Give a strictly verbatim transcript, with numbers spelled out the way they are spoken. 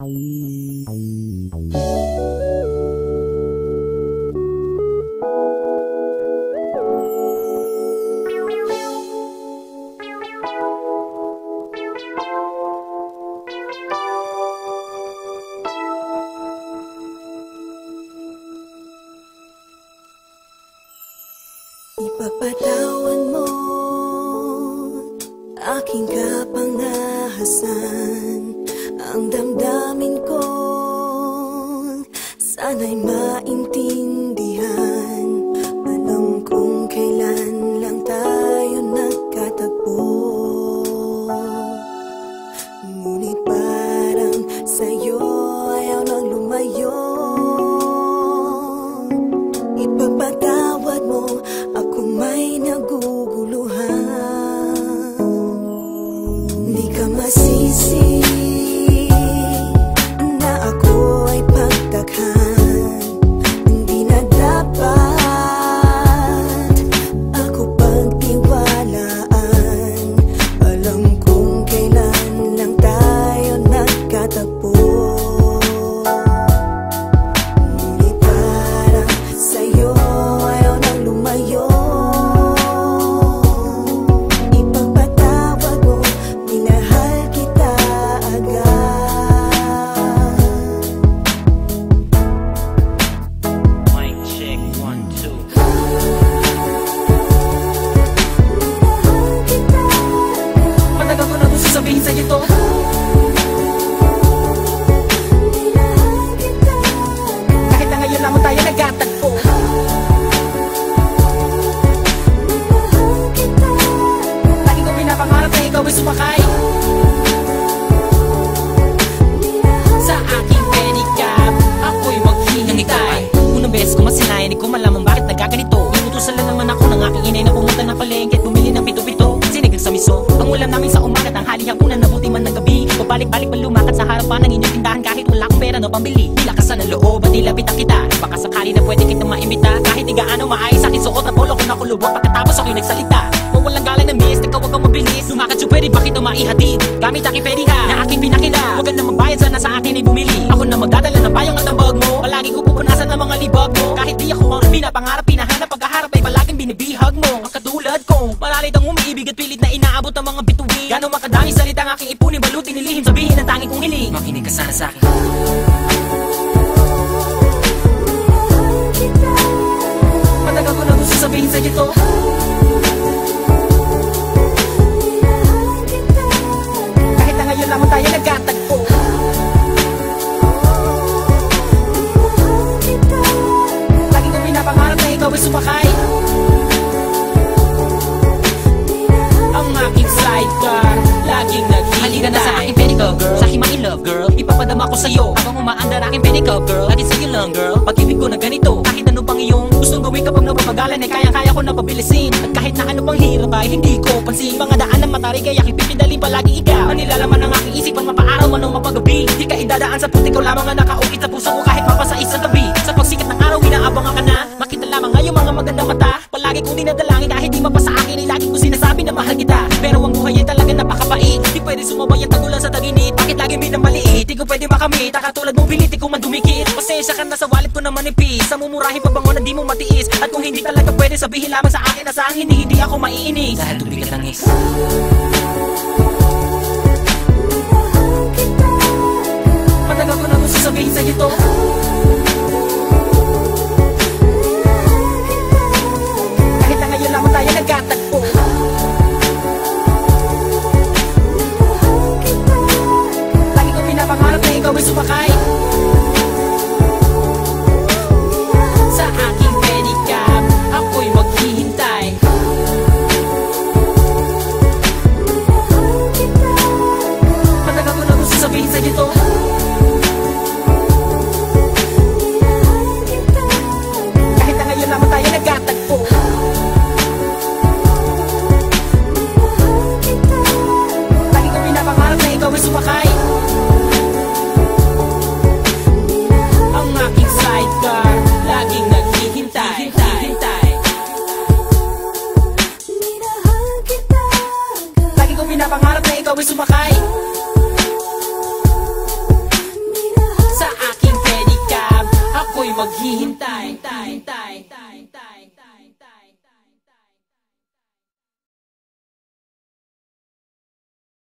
Ipagpatawan mo aking kapangahasan, ang damdamin ko sana'y maintindihan. Alam kong kailan lang tayo nagkatagpo, ngunit parang sa'yo ayaw nang lumayo. Ipagpatawad mo, ako may naguguluhan. Di ka masisi na ako ay pagtakhan. Hindi na dapat ako pagtiwalaan. Alam kong kailan lang tayo nagkatagpo, ngunit parang sa'yo ayaw nang lumayo. Ipagpatawad mo, minahal kita agad. Mic check, one, two. Matagal ko na gusto sabihin sa'yo to. Kahit na ngayon lamang tayo nagkatagpo. Lagi ko pinapangarap na ikaw ay sumakay sa aking pedicab. Ako'y maghihintay. Unang beses ko masinayan, di ko malaman bakit nagkaganito. Inutusan lang naman ako ng aking inay na pumunta ng palengke at bumili ng pito-pito. Sinigang sa miso, ang ulam namin sa umaga at ang hali-hapunan, nabuti man ng gabi. Pabalik-balik pa lumakad sa harapan ng inyong tindahan kahit wala akong pera na pambili. Di lakasan ng loob at nilapitan kita. Baka sakali na pwede kitang maimbita. Kahit di gaano maayos aking suot na polo ko nakulubot. Pagkatapos ako'y nagsalita, wawalang galang na miss, ikaw wag kang mabilis. Lumakad siya pwede bakit na maihatid gamit aking pedika na aking pinakila. Huwag ka na magbayad, sana sa akin ay bumili. Ako na magdadala ng bayong at ang bag mo. Palagi ko pupunasan ng mga libag mo. Kahit di ako ang pinapangarap, pinahanap, pagkaharap ay palaging binibihag mo. Ang katulad ko, malalit ang umiibig at pilit na inaabot ang mga bituin. Gano'ng makadami salita ang aking ipunin, balutin, nilihim, sabihin ang tanging kong hiling. Makinig ka sana sa akin. Matagal ko na gusto sabihin sa'yo to. Kahit na ngayon lamang tayo nagkatagpo. Lagi ko pinapangarap na ikaw ay sumakay ang aking sidecar, laging naghihintay. Halika na sa aking pedicab, girl, sa aking ma-in-love, girl. Ipapadama ko sa'yo habang umaandar aking pedicab, girl. Lagi sa'yo lang, girl, pag-ibig ko na ganito. Kahit ano pang iyong gustong gawin kapag napapagalan, ay kaya-kaya ko na pabilisin. At kahit na ano pang hirap ay hindi ko pansin. Mga daan ng matarik ay aking pipidali palagi ikaw. Ang nilalaman ng aking isipan, mapaaraw man o mapagabi. Di ka idadaan sa puti ko lamang ang nakaukit sa puso ko kahit mapasa isang gabi. Sa pagsikat ng araw, inaabangan ka na. Makita lamang ngayong mga magandang mata. Palagi kong dinadalangin kahit di mapasa akin, ay lagi kong sinasabi na mahal kita. Pero ang buhay ay talaga napakabait. Di pwede sumabay ang tagulan sa taginit. Bakit lagi minamaliit? Di ko pwede makamit. Katulad mong pilit, di ko man dumikit. Pasensya ka na sa wallet ko na manipis. Sa mumurahin pabango na di mo matiis. At kung hindi talaga pwede, sabihin lamang sa akin na sa akin hindi, hindi ako maiinis. Dahil tubigat lang is matagal ko na gusto sabihin sa'yo to. Kahit na ngayon lamang tayo nagkatagpo. Lagi ko pinapangarap na ikaw ay sumakay sa aking pedicab. Ako'y maghihintay. Matagal ko na gusto sabihin sa'yo to. Kahit na ngayon lamang tayo nagkatagpo. Lagi ko pinapangarap na ikaw ay sumakay maghihintay.